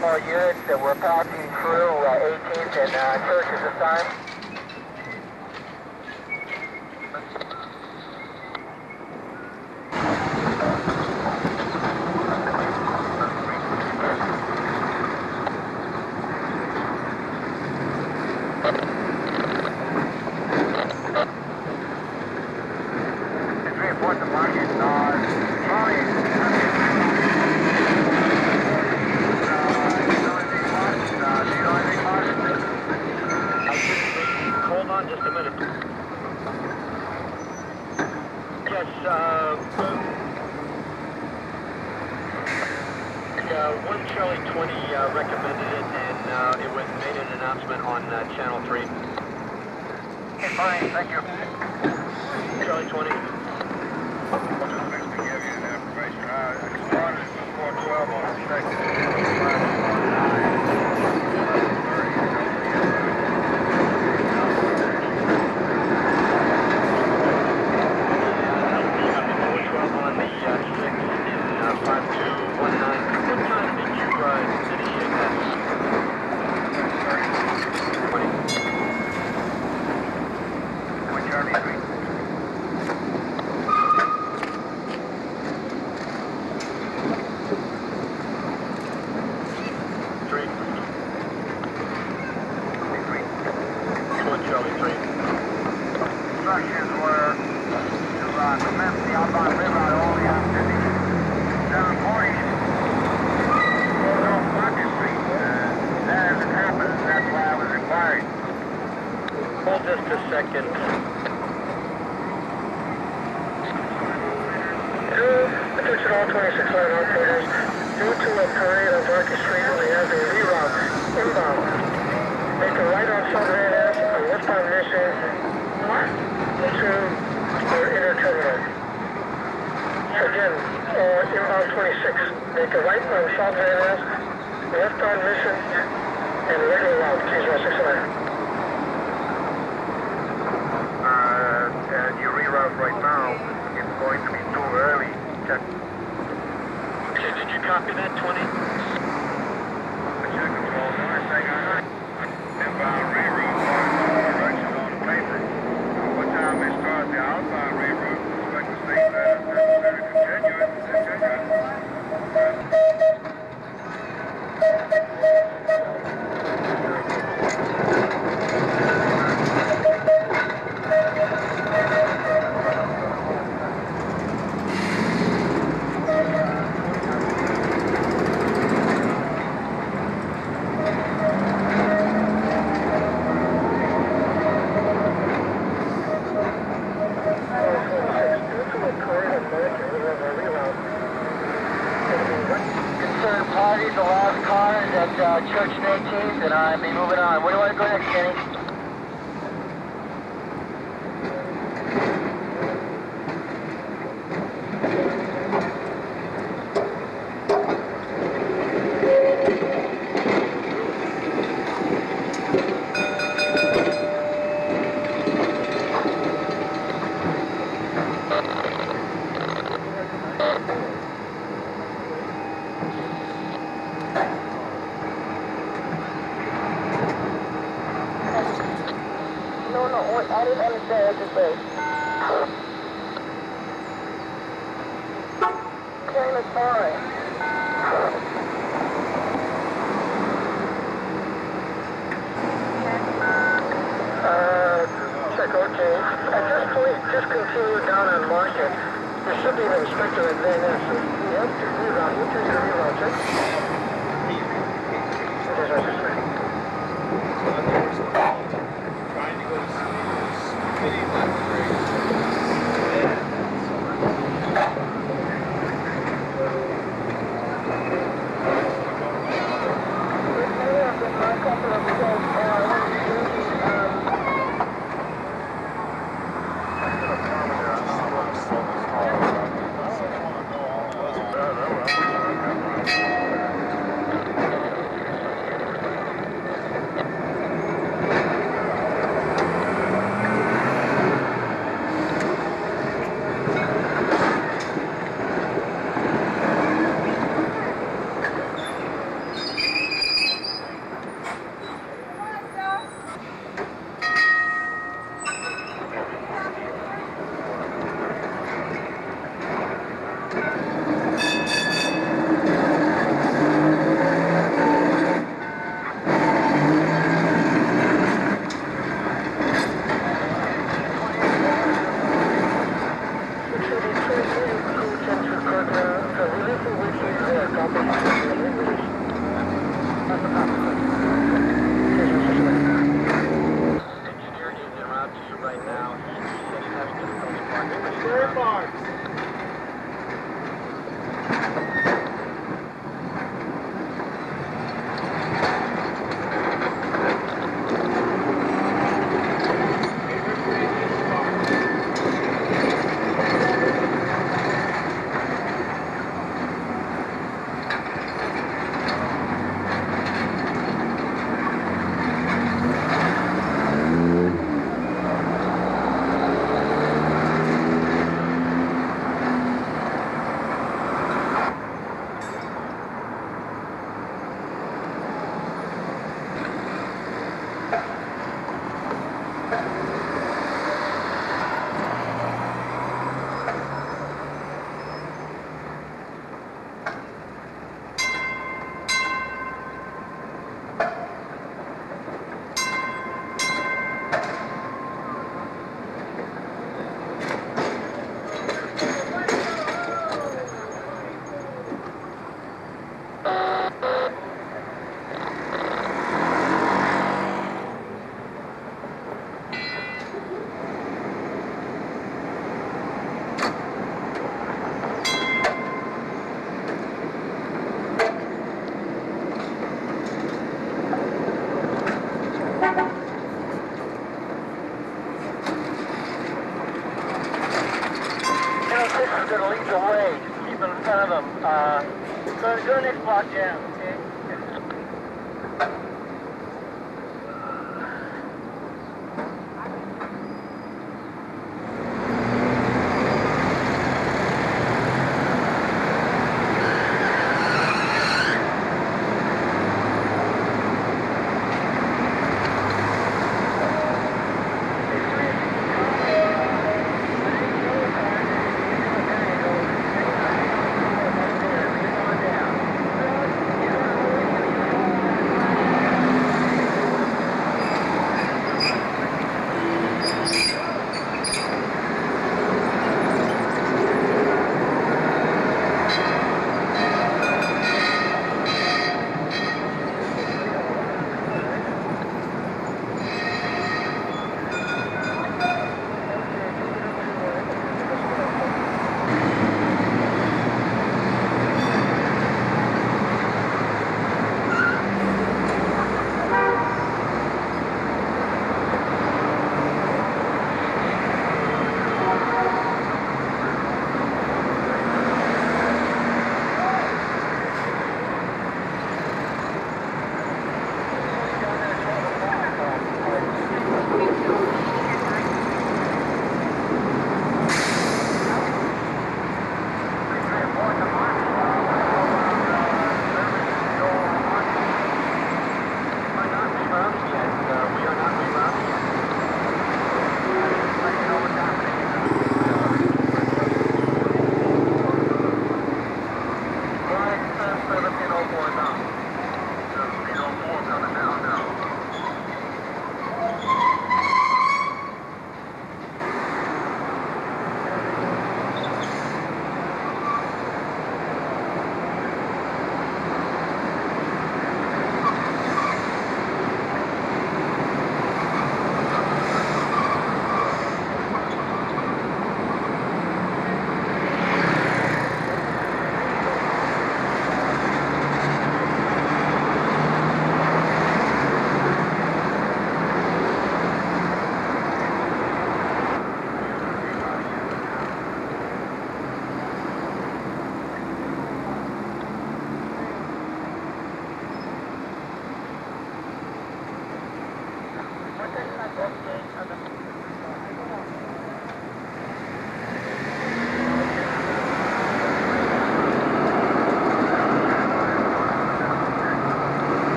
All units that we're passing through 18th and Church is assigned. One Charlie 20 recommended it, and it was made an announcement on Channel 3. Okay, fine, thank you. Charlie 20. Thanks to give you the information. I started at 412 on the second. Instructions were to commence the outbound reroute only on 5740 goes off Market Street. That hasn't happened, that's why I was inquiring. Hold just a second. Attention all 26 line operators. Due to a parade on Market Street, we have a reroute inbound. Make a right on South Van Ness, a westbound mission to our inner terminal. Again, inbound 26. Make a right on South Van Ness, westbound mission, and regular route, Keys 169. And your reroute right now is going to be too early. Check. Okay, did you copy that, 20? Check control. The only thing I know, inbound reroute directions on the paper. What time they start the outbound reroute? Expect to state that it's necessary to continue it. Parties, the last car is at Church and 18th, and I'll be moving on. Where do you want to go next, Kenny? I didn't understand what you said. Train is fine. Check, okay. At this point, just continue down on Market. There should be an inspector at Van Ness. So you have to reroute. You take the reroute, check. Trying to go to see video library. Very far. Going to lead the way. Just keep in front of them. Go to the next block down, okay?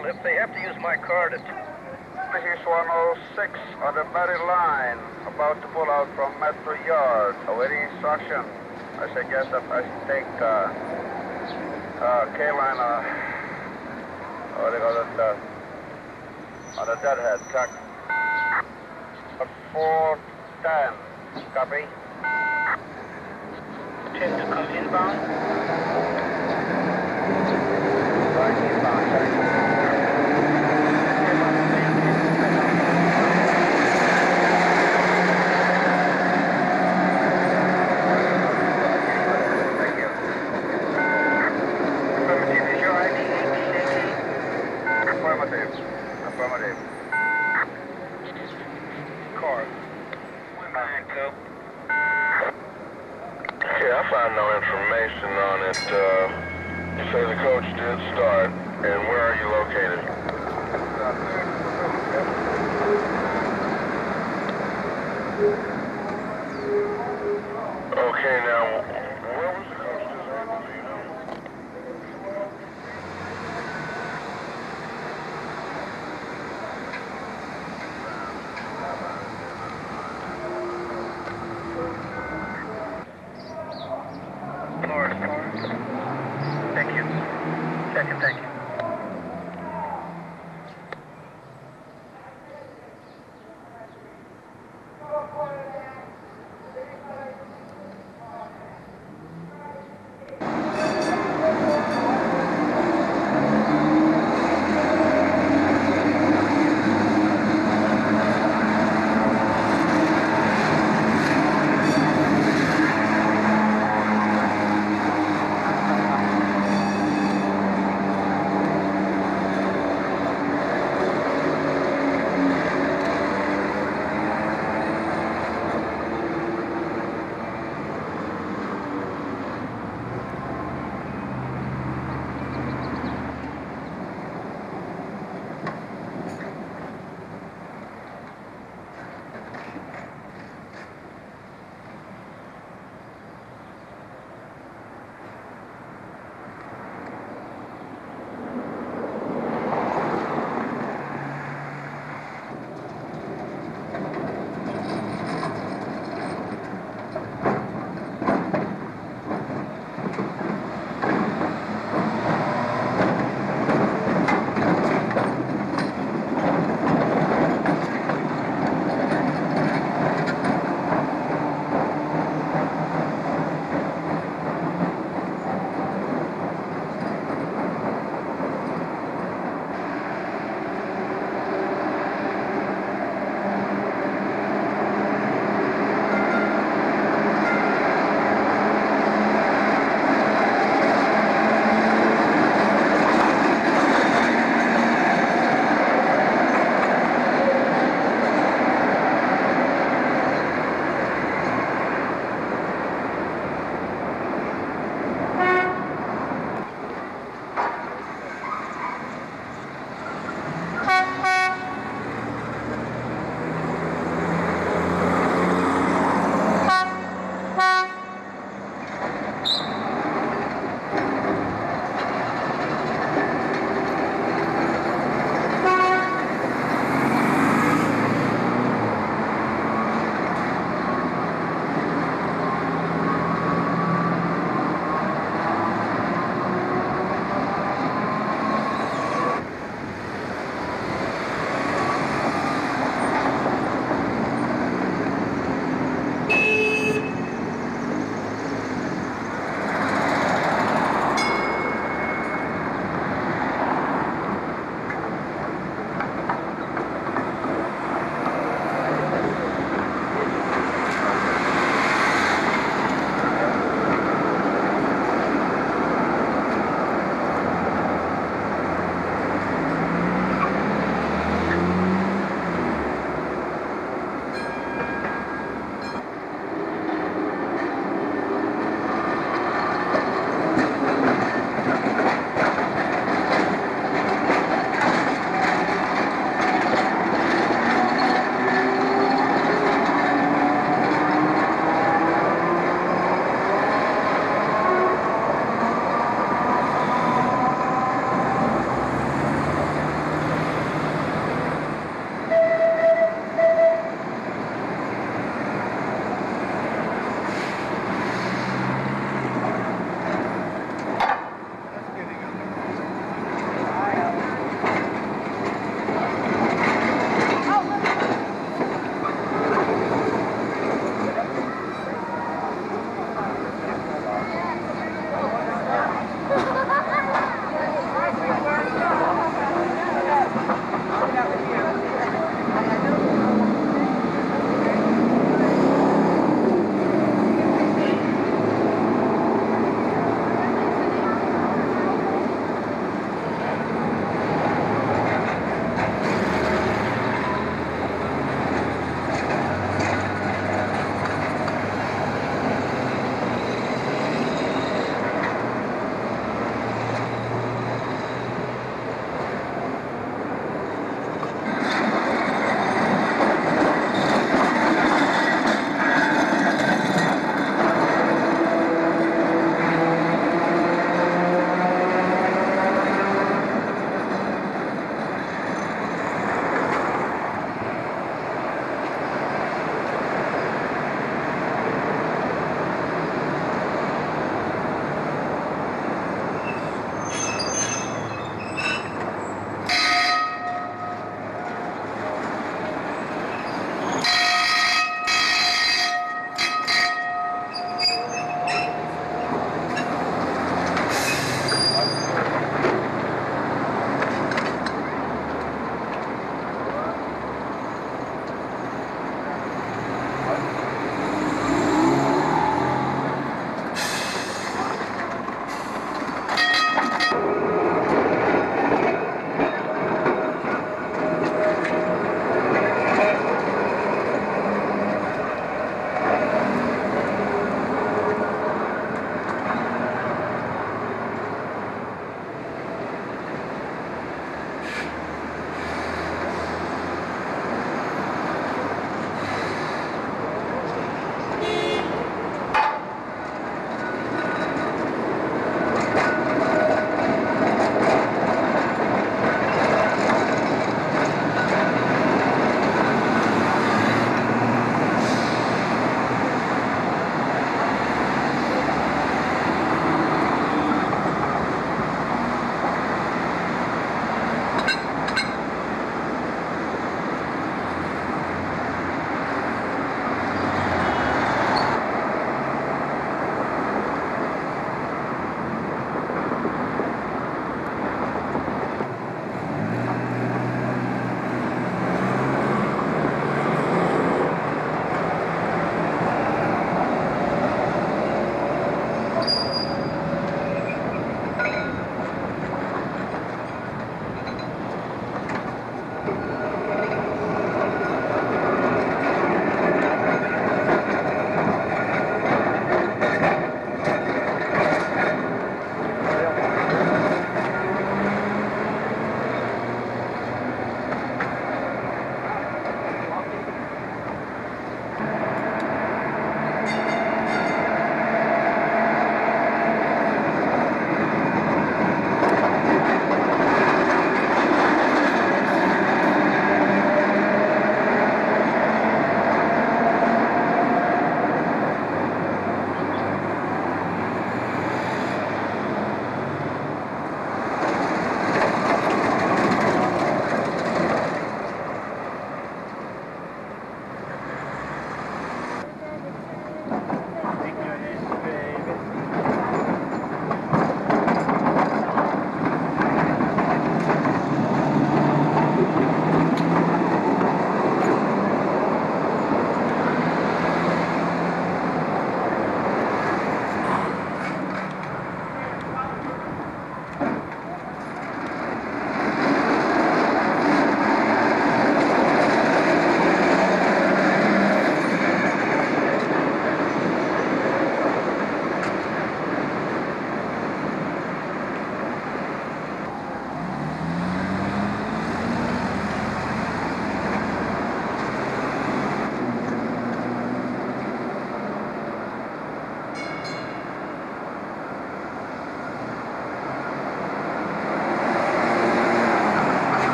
vehicle if they have to use my car to... This is 106 on the Mary line, about to pull out from Metro Yard, awaiting instruction. I suggest that I take K-line, what do they call it, on the deadhead track. 410, copy. 10 to come inbound. Right inbound, check. Affirmative. Car. 192. Okay, I found no information on it. You say the coach did start, and where are you located? Okay, now, where was the coach disabled, do you know? Florida. Thank you. Second, thank you.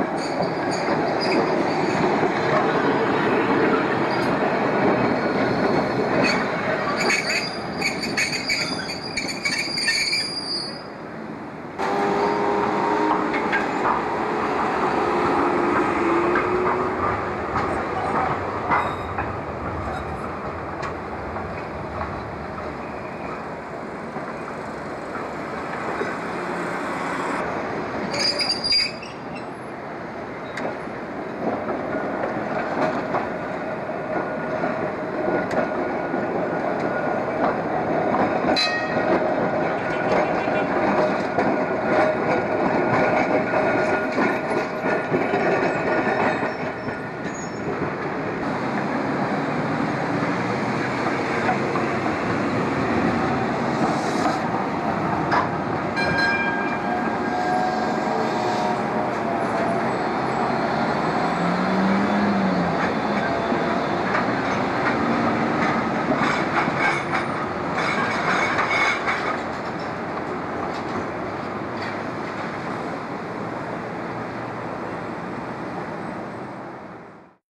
Thank you.